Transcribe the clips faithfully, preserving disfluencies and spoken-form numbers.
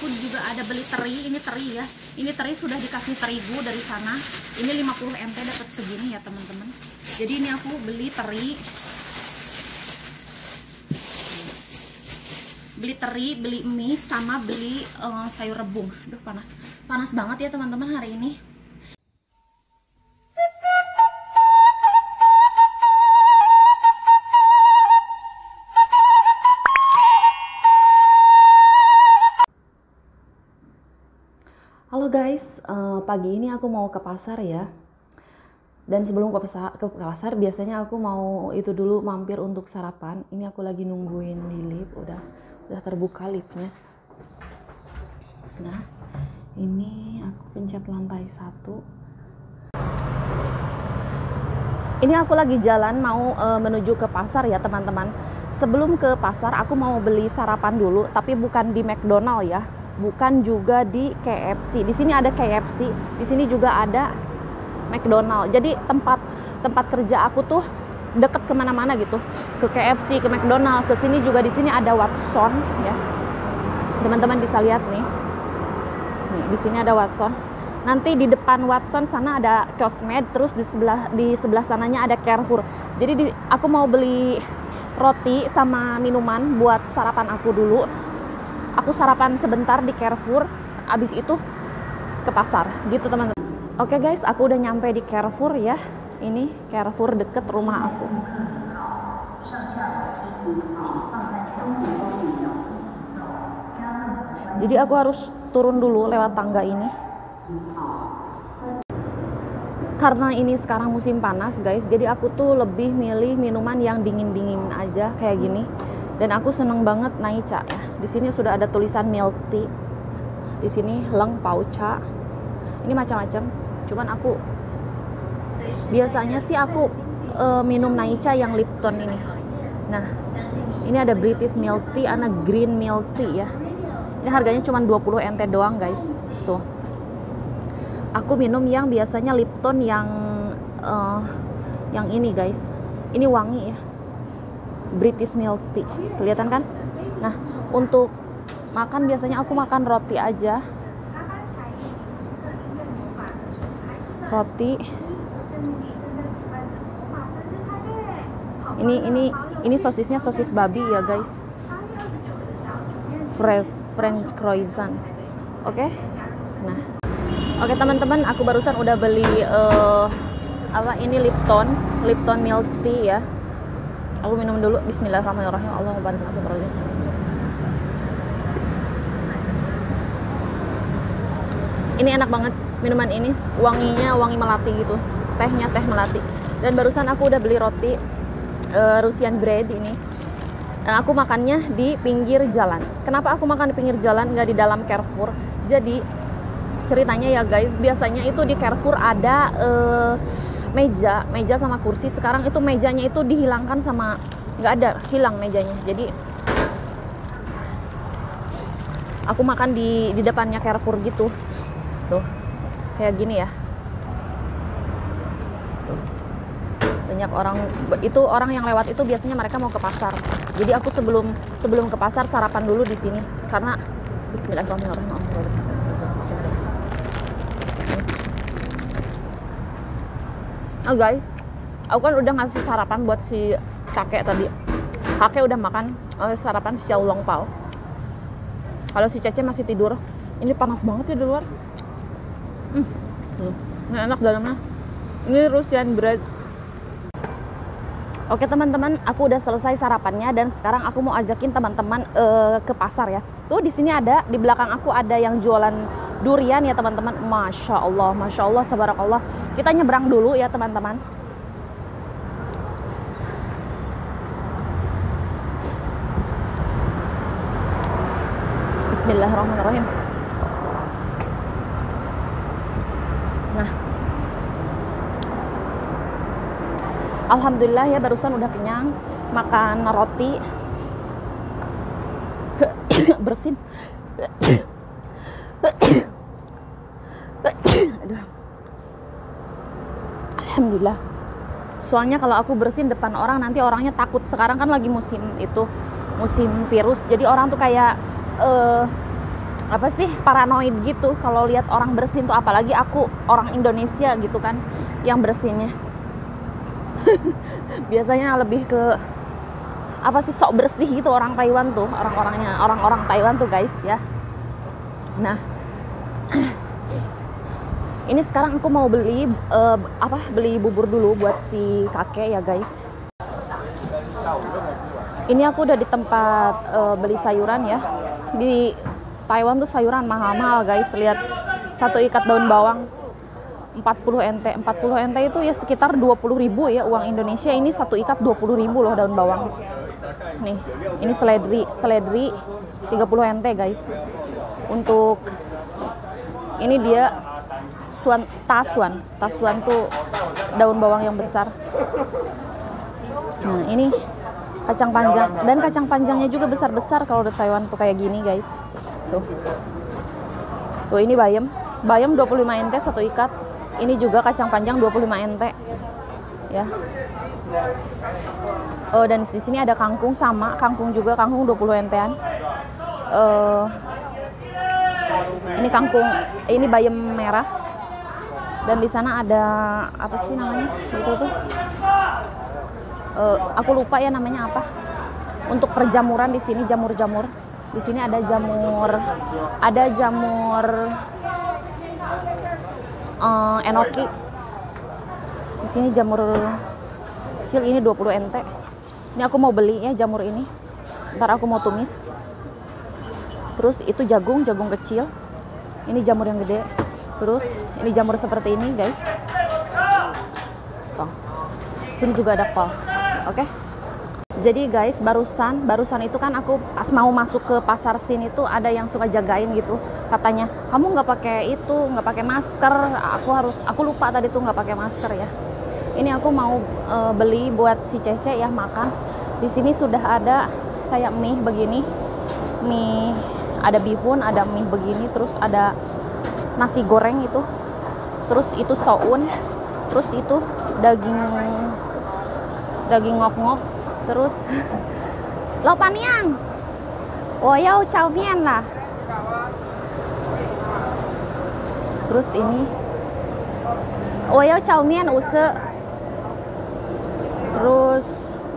aku juga ada beli teri. Ini teri ya, ini teri sudah dikasih terigu dari sana. Ini lima puluh M T dapat segini ya teman-teman. Jadi ini aku beli teri, beli teri, beli mie, sama beli uh, sayur rebung. Aduh panas, panas banget ya teman-teman hari ini. Halo guys, uh, pagi ini aku mau ke pasar ya. Dan sebelum ke pasar, ke pasar biasanya aku mau itu dulu mampir untuk sarapan. Ini aku lagi nungguin di lift, udah udah terbuka liftnya. Nah, ini aku pencet lantai satu. Ini aku lagi jalan mau uh, menuju ke pasar ya teman-teman. Sebelum ke pasar aku mau beli sarapan dulu, tapi bukan di McDonald ya. Bukan juga di K F C. Di sini ada K F C, di sini juga ada McDonald. Jadi tempat tempat kerja aku tuh deket kemana-mana gitu. Ke K F C, ke McDonald, ke sini juga, di sini ada Watson ya. Teman-teman bisa lihat nih. Nih, di sini ada Watson. Nanti di depan Watson sana ada Cosmed, terus di sebelah di sebelah sananya ada Carrefour. Jadi di, aku mau beli roti sama minuman buat sarapan aku dulu. Aku sarapan sebentar di Carrefour, abis itu ke pasar, gitu teman-teman. Oke guys, aku udah nyampe di Carrefour ya. Ini Carrefour deket rumah aku. Jadi aku harus turun dulu lewat tangga ini. Karena ini sekarang musim panas guys, jadi aku tuh lebih milih minuman yang dingin-dingin aja kayak gini. Dan aku seneng banget Naicha ya. Di sini sudah ada tulisan milk tea. Di sini Leng Pao Cha. Ini macam-macam. Cuman aku biasanya sih aku uh, minum Naicha yang Lipton ini. Nah, ini ada British milk tea, ada green milk tea ya. Ini harganya cuma dua puluh N T doang guys. Tuh. Aku minum yang biasanya Lipton yang uh, yang ini guys. Ini wangi ya. British milk tea, kelihatan kan? Nah, untuk makan biasanya aku makan roti aja. Roti. Ini ini ini sosisnya sosis babi ya, guys. Fresh French croissant. Oke? Okay? Nah. Oke, okay, teman-teman, aku barusan udah beli uh, apa ini Lipton, Lipton milk tea ya. Aku minum dulu. Bismillahirrahmanirrahim. Allahumma barik lana. Ini enak banget minuman ini. Wanginya wangi melati gitu. Tehnya teh melati. Dan barusan aku udah beli roti uh, Russian bread ini. Dan aku makannya di pinggir jalan. Kenapa aku makan di pinggir jalan, nggak di dalam Carrefour? Jadi ceritanya ya guys, biasanya itu di Carrefour ada uh, meja, meja sama kursi. Sekarang itu mejanya itu dihilangkan sama, nggak ada, hilang mejanya. Jadi aku makan di di depannya Carrefour gitu, tuh kayak gini ya. Tuh. Banyak orang, itu orang yang lewat itu biasanya mereka mau ke pasar. Jadi aku sebelum sebelum ke pasar sarapan dulu di sini karena Bismillahirrahmanirrahim. Oh guys, aku kan udah ngasih sarapan buat si kakek tadi. Kakek udah makan uh, sarapan si Xiaolong Pao. Kalau si Cece masih tidur. Ini panas banget ya di luar. Hmm, ini enak dalamnya. Ini Russian bread. Oke teman-teman, aku udah selesai sarapannya dan sekarang aku mau ajakin teman-teman uh, ke pasar ya. Tuh di sini ada, di belakang aku ada yang jualan durian ya teman-teman. Masya Allah, Masya Allah, tabarakallah. Kita nyebrang dulu ya teman-teman. Bismillahirrahmanirrahim. Nah, alhamdulillah ya barusan udah kenyang. Makan roti. Bersin. Aduh. Alhamdulillah. Soalnya kalau aku bersin depan orang nanti orangnya takut. Sekarang kan lagi musim itu, musim virus. Jadi orang tuh kayak uh, apa sih, paranoid gitu kalau lihat orang bersin tuh, apalagi aku orang Indonesia gitu kan yang bersinnya. Biasanya lebih ke apa sih, sok bersih gitu orang Taiwan tuh, orang-orangnya orang-orang Taiwan tuh guys ya. Nah, ini sekarang aku mau beli uh, apa beli bubur dulu buat si kakek ya guys. Ini aku udah di tempat uh, beli sayuran ya. Di Taiwan tuh sayuran mahal-mahal guys. Lihat, satu ikat daun bawang empat puluh ente. empat puluh ente itu ya sekitar dua puluh ribu ya uang Indonesia. Ini satu ikat dua puluh ribu loh daun bawang. Nih, ini seledri, seledri tiga puluh ente guys. Untuk ini dia suan, tasuan. Tasuan tuh daun bawang yang besar. Nah, ini kacang panjang, dan kacang panjangnya juga besar-besar kalau di Taiwan tuh kayak gini guys. Tuh. Tuh ini bayam. Bayam dua puluh lima ente satu ikat. Ini juga kacang panjang dua puluh lima ente. Ya. Oh, dan di sini ada kangkung sama, kangkung juga, kangkung dua puluh entean. Uh, ini kangkung, ini bayam merah. Dan di sana ada apa sih namanya? Gitu tuh. Uh, aku lupa ya namanya apa. Untuk perjamuran di sini, jamur-jamur. Di sini ada jamur, ada jamur uh, enoki. Di sini jamur kecil, ini dua puluh ente. Ini aku mau beli ya jamur ini. Ntar aku mau tumis. Terus itu jagung, jagung kecil. Ini jamur yang gede. Terus ini jamur seperti ini guys. Tuh. Sini juga ada kol. Oke, okay? Jadi guys, barusan barusan itu kan aku pas mau masuk ke pasar sini tuh ada yang suka jagain gitu, katanya kamu nggak pakai itu, nggak pakai masker. Aku harus, aku lupa tadi tuh nggak pakai masker ya. Ini aku mau e, beli buat si Cece ya makan. Di sini sudah ada kayak mie begini, mie ada bihun, ada mie begini, terus ada nasi goreng itu, terus itu soun, terus itu daging daging ngok-ngok, terus lau paniang, oh yau chow mian lah, terus ini oh yau chow mian use, terus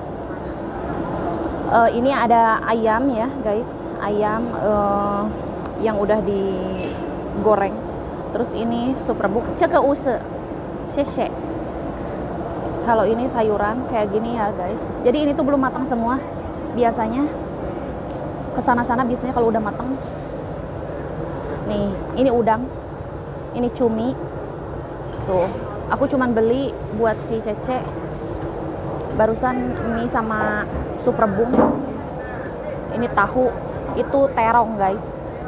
uh, ini ada ayam ya guys, ayam uh, yang udah digoreng, terus ini sup rebuk, ceke use, sheshe. Kalau ini sayuran kayak gini ya guys. Jadi ini tuh belum matang semua. Biasanya kesana-sana biasanya kalau udah matang. Nih, ini udang, ini cumi. Tuh, aku cuman beli buat si Cece. Barusan mie sama sup rebung. Ini tahu, itu terong guys.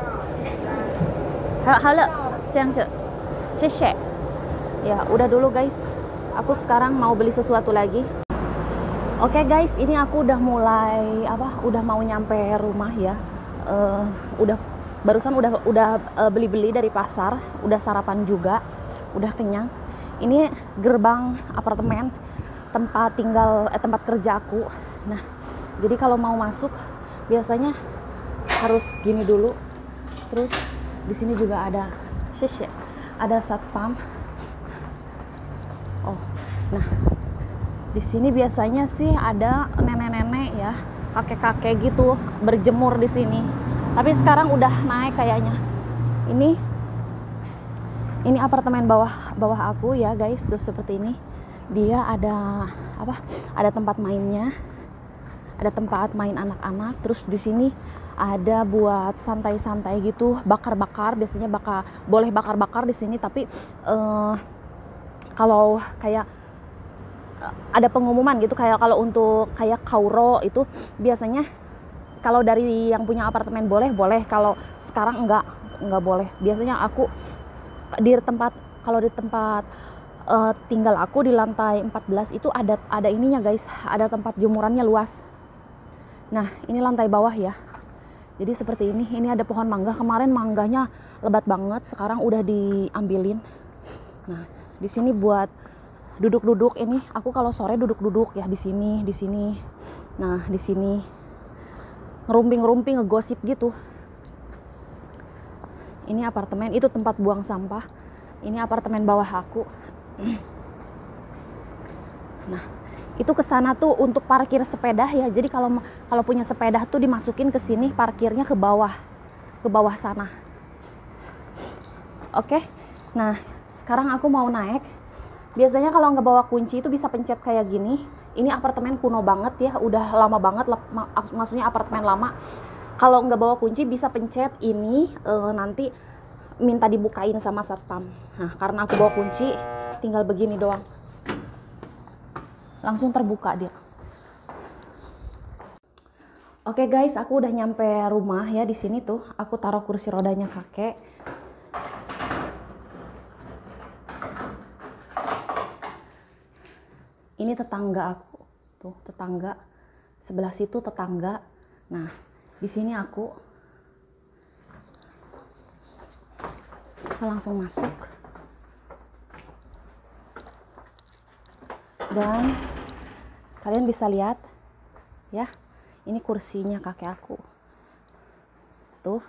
Halo, ceng cek, Cece. Ya, udah dulu guys. Aku sekarang mau beli sesuatu lagi. Oke okay guys, ini aku udah mulai apa? Udah mau nyampe rumah ya. Uh, udah barusan udah udah uh, beli-beli dari pasar, udah sarapan juga, udah kenyang. Ini gerbang apartemen tempat tinggal eh, tempat kerja aku. Nah, jadi kalau mau masuk biasanya harus gini dulu. Terus di sini juga ada shish, ada satpam. Oh, nah di sini biasanya sih ada nenek-nenek ya, kakek-kakek gitu berjemur di sini. Tapi sekarang udah naik kayaknya. Ini, ini apartemen bawah bawah aku ya guys, tuh seperti ini. Dia ada apa? Ada tempat mainnya, ada tempat main anak-anak. Terus di sini ada buat santai-santai gitu, bakar-bakar. Biasanya bakar, boleh bakar-bakar di sini. Tapi uh, kalau kayak ada pengumuman gitu, kayak kalau untuk kayak kauro itu biasanya kalau dari yang punya apartemen boleh, boleh. Kalau sekarang enggak, enggak boleh. Biasanya aku di tempat, kalau di tempat uh, tinggal aku di lantai empat belas itu ada ada ininya guys, ada tempat jemurannya luas. Nah, ini lantai bawah ya. Jadi seperti ini, ini ada pohon mangga. Kemarin mangganya lebat banget, sekarang udah diambilin. Nah, di sini buat duduk-duduk. Ini aku kalau sore duduk-duduk ya di sini, di sini. Nah, di sini ngerumping-rumping, ngegosip gitu. Ini apartemen, itu tempat buang sampah. Ini apartemen bawah aku. Nah, itu ke sana tuh untuk parkir sepeda ya. Jadi kalau kalau punya sepeda tuh dimasukin ke sini, parkirnya ke bawah. Ke bawah sana. Oke. Nah, sekarang aku mau naik. Biasanya kalau nggak bawa kunci itu bisa pencet kayak gini. Ini apartemen kuno banget ya, udah lama banget, maksudnya apartemen lama. Kalau nggak bawa kunci bisa pencet ini, e, nanti minta dibukain sama satpam. Nah, karena aku bawa kunci, tinggal begini doang. Langsung terbuka dia. Oke guys, aku udah nyampe rumah ya. Di sini tuh aku taruh kursi rodanya kakek. Ini tetangga aku, tuh tetangga. Sebelah situ tetangga. Nah, di sini aku, kita langsung masuk. Dan kalian bisa lihat ya, ini kursinya kakek aku. Tuh.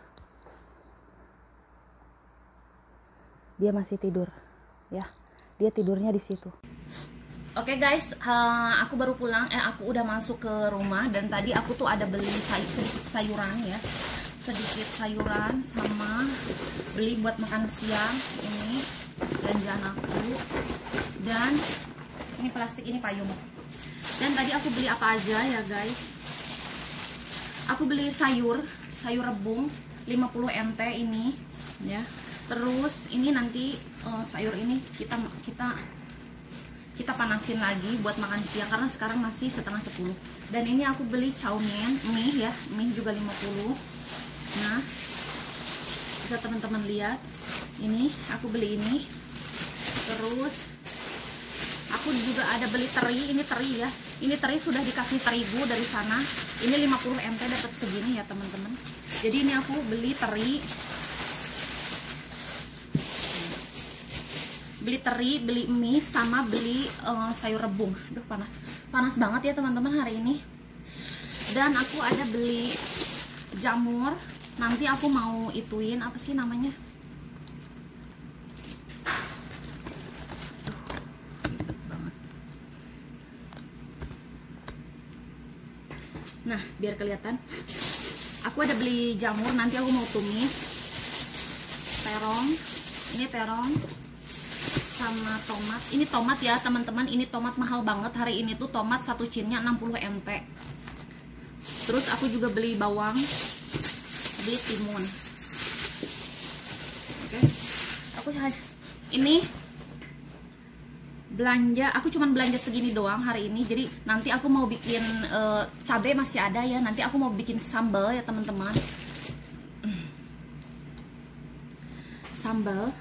Dia masih tidur ya. Dia tidurnya di situ. Oke okay guys, uh, aku baru pulang, eh aku udah masuk ke rumah dan tadi aku tuh ada beli say sedikit sayuran ya, sedikit sayuran sama beli buat makan siang. Ini belanjaan aku dan ini plastik, ini payung. Dan tadi aku beli apa aja ya guys? Aku beli sayur, sayur rebung lima puluh M T ini ya. Terus ini nanti uh, sayur ini kita kita kita panasin lagi buat makan siang karena sekarang masih setengah sepuluh. Dan ini aku beli chow mein, mie ya, mie juga lima puluh. Nah, bisa teman-teman lihat, ini aku beli ini. Terus aku juga ada beli teri, ini teri ya, ini teri sudah dikasih terigu dari sana. Ini lima puluh M T dapat segini ya teman-teman. Jadi ini aku beli teri, beli teri, beli mie, sama beli uh, sayur rebung. Aduh panas, panas banget ya teman-teman hari ini. Dan aku ada beli jamur. Nanti aku mau ituin apa sih namanya? Nah, biar kelihatan. Aku ada beli jamur. Nanti aku mau tumis terong. Ini terong. Sama tomat. Ini tomat ya teman-teman, ini tomat mahal banget hari ini tuh, tomat satu cinnya enam puluh M T. Terus aku juga beli bawang, beli timun. Oke, aku ini belanja, aku cuman belanja segini doang hari ini. Jadi nanti aku mau bikin uh, cabai masih ada ya, nanti aku mau bikin sambal ya teman-teman. Sambal.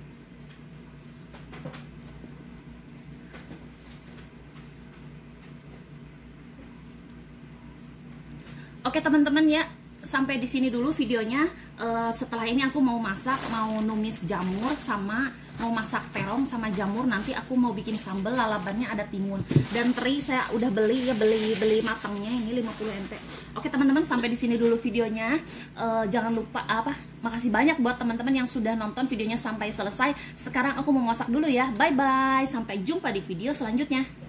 Oke teman-teman ya, sampai di sini dulu videonya. Uh, setelah ini aku mau masak, mau numis jamur sama mau masak terong sama jamur. Nanti aku mau bikin sambal, lalabannya ada timun dan teri saya udah beli ya, beli beli matangnya ini lima puluh M T. Oke teman-teman, sampai di sini dulu videonya. Uh, jangan lupa apa? Makasih banyak buat teman-teman yang sudah nonton videonya sampai selesai. Sekarang aku mau masak dulu ya. Bye bye. Sampai jumpa di video selanjutnya.